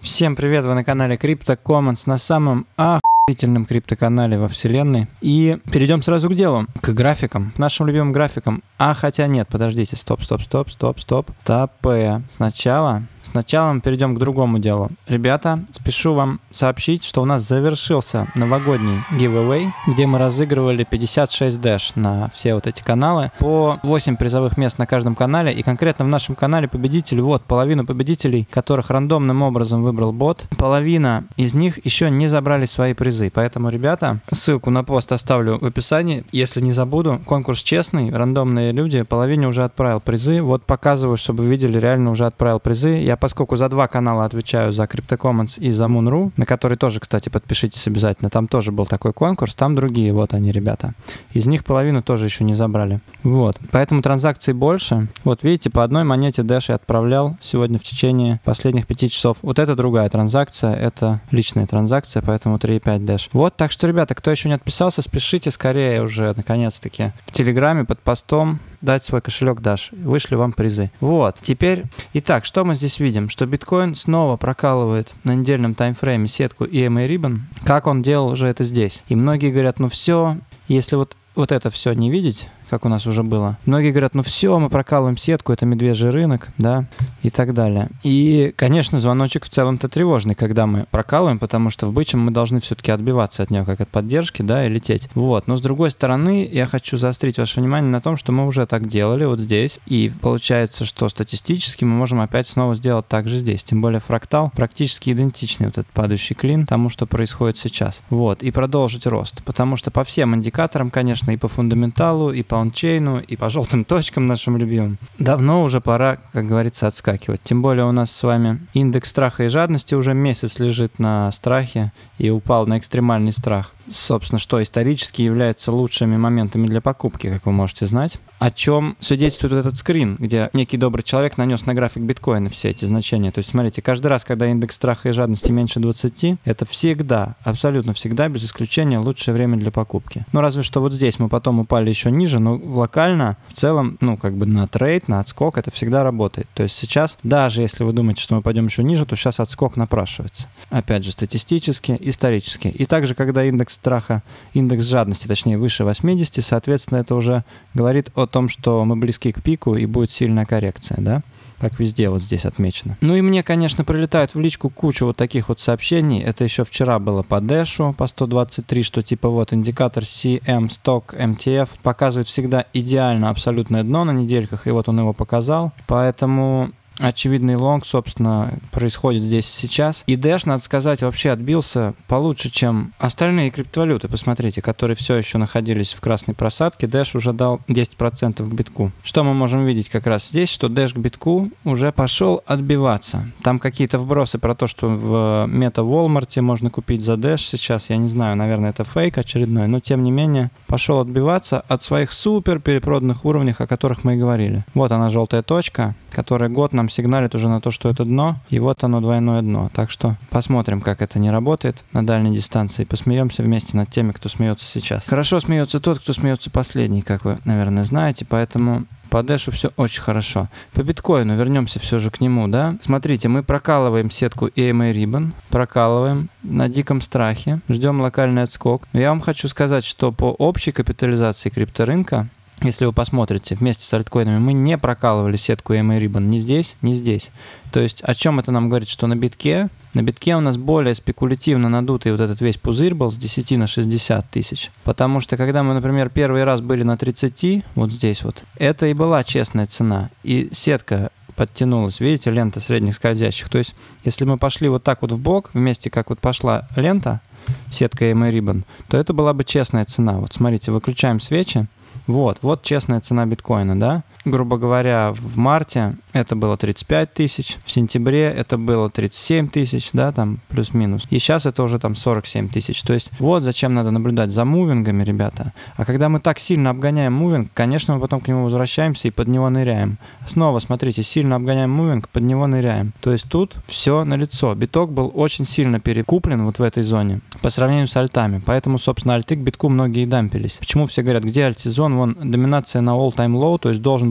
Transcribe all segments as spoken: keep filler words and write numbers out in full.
Всем привет, вы на канале Crypto Commons, на самом охуительном криптоканале во вселенной. И перейдем сразу к делу, к графикам, к нашим любимым графикам. А хотя нет, подождите, стоп, стоп, стоп, стоп, стоп. Тапе. Сначала... Сначала мы перейдем к другому делу. Ребята, спешу вам сообщить, что у нас завершился новогодний giveaway, где мы разыгрывали пятьдесят шесть дэш на все вот эти каналы, по восемь призовых мест на каждом канале, и конкретно в нашем канале победитель, вот, половину победителей, которых рандомным образом выбрал бот, половина из них еще не забрали свои призы, поэтому, ребята, ссылку на пост оставлю в описании, если не забуду, конкурс честный, рандомные люди, половине уже отправил призы, вот показываю, чтобы вы видели, реально уже отправил призы, я поскольку за два канала отвечаю, за Crypto Commons и за Moon.ru, на который тоже, кстати, подпишитесь обязательно, там тоже был такой конкурс, там другие, вот они, ребята. Из них половину тоже еще не забрали. Вот, поэтому транзакций больше. Вот видите, по одной монете Dash я отправлял сегодня в течение последних пяти часов. Вот это другая транзакция, это личная транзакция, поэтому три и пять Dash. Вот, так что, ребята, кто еще не отписался, спешите скорее уже, наконец-таки, в Телеграме под постом дать свой кошелек Dash. Вышли вам призы. Вот, теперь, итак, что мы здесь видим? Что биткоин снова прокалывает на недельном таймфрейме сетку и эм эй Ribbon, как он делал уже это здесь. И многие говорят, ну все, если вот, вот это все не видеть, как у нас уже было. Многие говорят, ну все, мы прокалываем сетку, это медвежий рынок, да, и так далее. И, конечно, звоночек в целом-то тревожный, когда мы прокалываем, потому что в бычьем мы должны все-таки отбиваться от него, как от поддержки, да, и лететь. Вот, но с другой стороны, я хочу заострить ваше внимание на том, что мы уже так делали вот здесь, и получается, что статистически мы можем опять снова сделать так же здесь. Тем более фрактал практически идентичный, вот этот падающий клин, тому, что происходит сейчас. Вот, и продолжить рост, потому что по всем индикаторам, конечно, и по фундаменталу, и по ончейну и по желтым точкам нашим любимым. Давно уже пора, как говорится, отскакивать. Тем более у нас с вами индекс страха и жадности уже месяц лежит на страхе и упал на экстремальный страх. Собственно, что исторически является лучшими моментами для покупки, как вы можете знать. О чем свидетельствует вот этот скрин, где некий добрый человек нанес на график биткоина все эти значения. То есть, смотрите, каждый раз, когда индекс страха и жадности меньше двадцати, это всегда, абсолютно всегда, без исключения, лучшее время для покупки. Ну, разве что вот здесь мы потом упали еще ниже, но локально, в целом, ну, как бы на трейд, на отскок это всегда работает. То есть сейчас, даже если вы думаете, что мы пойдем еще ниже, то сейчас отскок напрашивается. Опять же, статистически, исторически. И также, когда индекс страха, индекс жадности, точнее, выше восьмидесяти, соответственно, это уже говорит о том, что мы близки к пику и будет сильная коррекция, да? Как везде вот здесь отмечено. Ну и мне, конечно, прилетает в личку кучу вот таких вот сообщений. Это еще вчера было по Дэшу, по сто двадцать три, что типа вот индикатор си эм, сток, эм ти эф показывает всегда идеально абсолютное дно на недельках, и вот он его показал. Поэтому... очевидный лонг, собственно, происходит здесь сейчас. И Dash, надо сказать, вообще отбился получше, чем остальные криптовалюты. Посмотрите, которые все еще находились в красной просадке. Dash уже дал десять процентов к битку. Что мы можем видеть как раз здесь, что Dash к битку уже пошел отбиваться. Там какие-то вбросы про то, что в мета Walmart можно купить за Dash сейчас. Я не знаю, наверное, это фейк очередной, но тем не менее пошел отбиваться от своих супер перепроданных уровней, о которых мы и говорили. Вот она, желтая точка, которая год нам сигналит уже на то, что это дно, и вот оно, двойное дно. Так что посмотрим, как это не работает на дальней дистанции, посмеемся вместе над теми, кто смеется сейчас. Хорошо смеется тот, кто смеется последний, как вы, наверное, знаете, поэтому по Дэшу все очень хорошо. По биткоину вернемся все же к нему, да? Смотрите, мы прокалываем сетку и эм эй Ribbon, прокалываем на диком страхе, ждем локальный отскок. Но я вам хочу сказать, что по общей капитализации крипторынка, если вы посмотрите, вместе с альткоинами мы не прокалывали сетку эм эй Ribbon ни здесь, ни здесь. То есть о чем это нам говорит? Что на битке, на битке у нас более спекулятивно надутый вот этот весь пузырь был с десяти на шестьдесят тысяч. Потому что когда мы, например, первый раз были на тридцати, вот здесь вот, это и была честная цена. И сетка подтянулась, видите, лента средних скользящих. То есть если мы пошли вот так вот в бок, вместе как вот пошла лента, сетка эм эй Ribbon, то это была бы честная цена. Вот смотрите, выключаем свечи. Вот, вот честная цена биткоина, да? Грубо говоря, в марте это было тридцать пять тысяч, в сентябре это было тридцать семь тысяч, да, там плюс-минус. И сейчас это уже там сорок семь тысяч. То есть вот зачем надо наблюдать за мувингами, ребята. А когда мы так сильно обгоняем мувинг, конечно, мы потом к нему возвращаемся и под него ныряем. Снова, смотрите, сильно обгоняем мувинг, под него ныряем. То есть тут все налицо. Биток был очень сильно перекуплен вот в этой зоне по сравнению с альтами. Поэтому, собственно, альты к битку многие дампились. Почему все говорят, где альтизон? Вон доминация на all-time low, то есть должен быть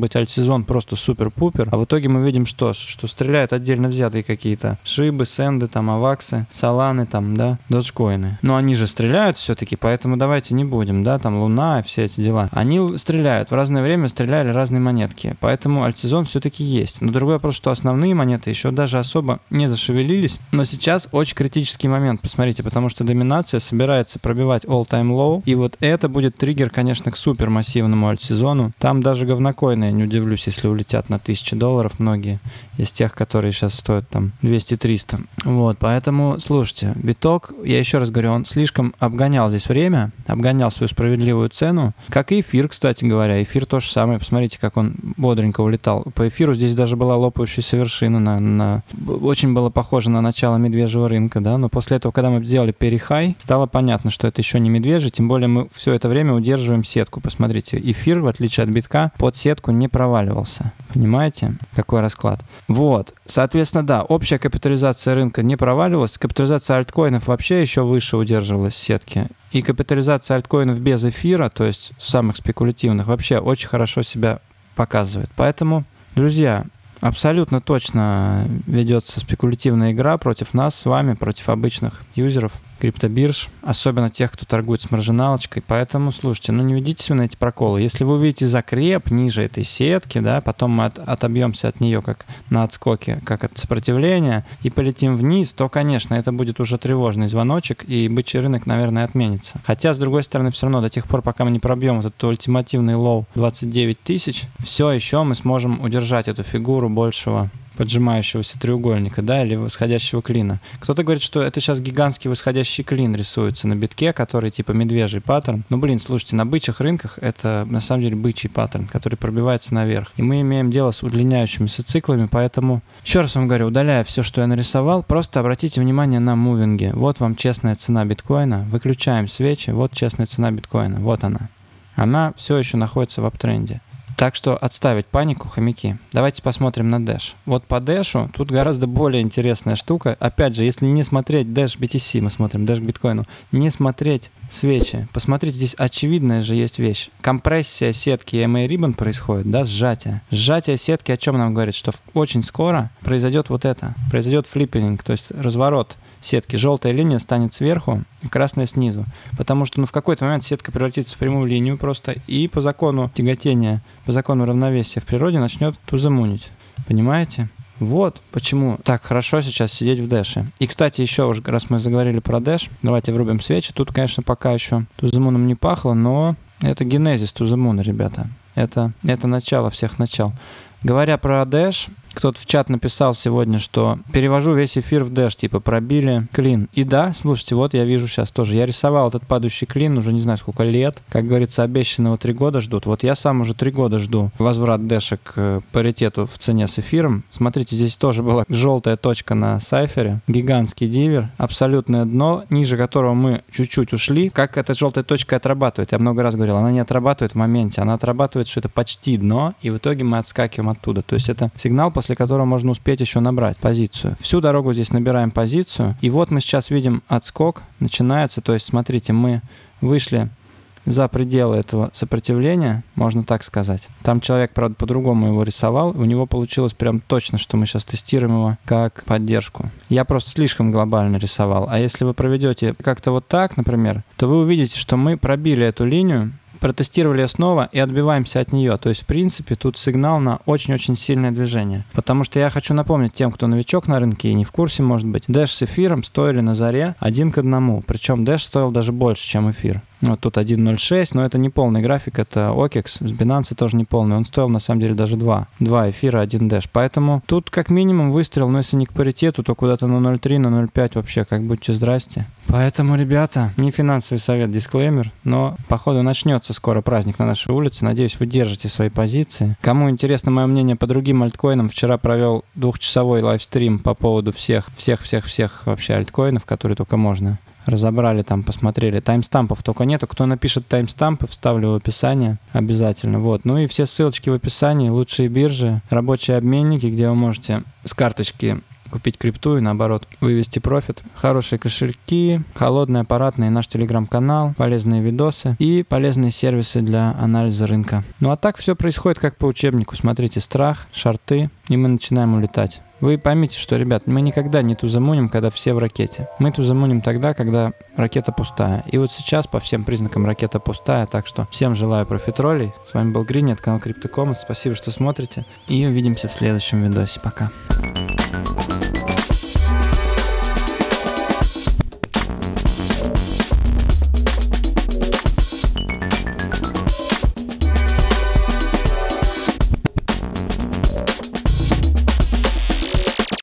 быть альтсезон просто супер-пупер, а в итоге мы видим что? Что стреляют отдельно взятые какие-то шибы, сенды, там, аваксы, соланы, там, да, доджкоины. Но они же стреляют все-таки, поэтому давайте не будем, да, там, Луна и все эти дела. Они стреляют, в разное время стреляли разные монетки, поэтому альтсезон все-таки есть. Но другой вопрос, что основные монеты еще даже особо не зашевелились, но сейчас очень критический момент, посмотрите, потому что доминация собирается пробивать all-time low, и вот это будет триггер, конечно, к супермассивному альтсезону. Там даже говнокоины, я не удивлюсь, если улетят на тысячу долларов многие из тех, которые сейчас стоят там двести-триста. Вот, поэтому, слушайте, биток, я еще раз говорю, он слишком обгонял здесь время, обгонял свою справедливую цену, как и эфир, кстати говоря. Эфир то же самое, посмотрите, как он бодренько улетал. По эфиру здесь даже была лопающаяся вершина, на, на... очень было похоже на начало медвежьего рынка, да, но после этого, когда мы сделали перехай, стало понятно, что это еще не медвежий, тем более мы все это время удерживаем сетку. Посмотрите, эфир, в отличие от битка, под сетку не проваливался. Понимаете, какой расклад? Вот, соответственно, да, общая капитализация рынка не проваливалась, капитализация альткоинов вообще еще выше удерживалась в сетке. И капитализация альткоинов без эфира, то есть самых спекулятивных, вообще очень хорошо себя показывает. Поэтому, друзья, абсолютно точно ведется спекулятивная игра против нас с вами, против обычных юзеров криптобирж, особенно тех, кто торгует с маржиналочкой. Поэтому, слушайте, ну не ведитесь вы на эти проколы. Если вы увидите закреп ниже этой сетки, да, потом мы от, отобьемся от нее как на отскоке, как от сопротивления, и полетим вниз, то, конечно, это будет уже тревожный звоночек, и бычий рынок, наверное, отменится. Хотя, с другой стороны, все равно до тех пор, пока мы не пробьем этот ультимативный лоу двадцать девять тысяч, все еще мы сможем удержать эту фигуру большего поджимающегося треугольника, да, или восходящего клина. Кто-то говорит, что это сейчас гигантский восходящий клин рисуется на битке, который типа медвежий паттерн. Ну, блин, слушайте, на бычьих рынках это на самом деле бычий паттерн, который пробивается наверх. И мы имеем дело с удлиняющимися циклами, поэтому, еще раз вам говорю, удаляя все, что я нарисовал, просто обратите внимание на мувинги. Вот вам честная цена биткоина. Выключаем свечи, вот честная цена биткоина. Вот она. Она все еще находится в аптренде. Так что отставить панику, хомяки. Давайте посмотрим на Dash. Вот по Dash тут гораздо более интересная штука. Опять же, если не смотреть Dash би ти си, мы смотрим Dash биткоину, не смотреть свечи. Посмотрите, здесь очевидная же есть вещь. Компрессия сетки эм эй Ribbon происходит, да, сжатие. Сжатие сетки о чем нам говорит? Что очень скоро произойдет вот это. Произойдет флиппинг, то есть разворот сетки. Желтая линия станет сверху, красная снизу. Потому что ну, в какой-то момент сетка превратится в прямую линию просто и по закону тяготения, по закону равновесия в природе начнет туземунить. Понимаете? Вот почему так хорошо сейчас сидеть в Дэше. И, кстати, еще уже, раз мы заговорили про Dash, давайте врубим свечи. Тут, конечно, пока еще туземуном не пахло, но это генезис туземуна, ребята. Это, это начало всех начал. Говоря про Dash, кто-то в чат написал сегодня, что перевожу весь эфир в Dash, типа пробили клин. И да, слушайте, вот я вижу сейчас тоже. Я рисовал этот падающий клин уже не знаю сколько лет. Как говорится, обещанного три года ждут. Вот я сам уже три года жду возврат Dash к паритету в цене с эфиром. Смотрите, здесь тоже была желтая точка на сайфере. Гигантский дивер. Абсолютное дно, ниже которого мы чуть-чуть ушли. Как эта желтая точка отрабатывает? Я много раз говорил, она не отрабатывает в моменте. Она отрабатывает, что это почти дно, и в итоге мы отскакиваем оттуда. То есть это сигнал, после после которого можно успеть еще набрать позицию. Всю дорогу здесь набираем позицию. И вот мы сейчас видим отскок начинается. То есть, смотрите, мы вышли за пределы этого сопротивления, можно так сказать. Там человек, правда, по-другому его рисовал. У него получилось прям точно, что мы сейчас тестируем его как поддержку. Я просто слишком глобально рисовал. А если вы проведете как-то вот так, например, то вы увидите, что мы пробили эту линию, протестировали ее снова и отбиваемся от нее. То есть, в принципе, тут сигнал на очень-очень сильное движение. Потому что я хочу напомнить тем, кто новичок на рынке и не в курсе, может быть, Dash с эфиром стоили на заре один к одному. Причем Dash стоил даже больше, чем эфир. Вот тут один ноль шесть, но это не полный график, это о кекс, с Binance тоже не полный. Он стоил на самом деле даже два. Два эфира, один Dash. Поэтому тут как минимум выстрел, но если не к паритету, то куда-то на ноль три, на ноль пять вообще, как будьте здрасте. Поэтому, ребята, не финансовый совет, дисклеймер, но походу начнется скоро праздник на нашей улице. Надеюсь, вы держите свои позиции. Кому интересно мое мнение по другим альткоинам, вчера провел двухчасовой лайвстрим по поводу всех, всех-всех-всех вообще альткоинов, которые только можно. Разобрали там, посмотрели. Таймстампов только нету. Кто напишет таймстампы, вставлю в описание обязательно. Вот. Ну и все ссылочки в описании. Лучшие биржи, рабочие обменники, где вы можете с карточки купить крипту и наоборот вывести профит. Хорошие кошельки, холодные, аппаратные, наш телеграм-канал, полезные видосы и полезные сервисы для анализа рынка. Ну а так все происходит как по учебнику. Смотрите, страх, шорты, и мы начинаем улетать. Вы поймите, что, ребят, мы никогда не тузамуним, когда все в ракете. Мы тузамуним тогда, когда ракета пустая. И вот сейчас по всем признакам ракета пустая, так что всем желаю профитролей. С вами был Грини, это канал CryptoCommons. Спасибо, что смотрите. И увидимся в следующем видосе. Пока.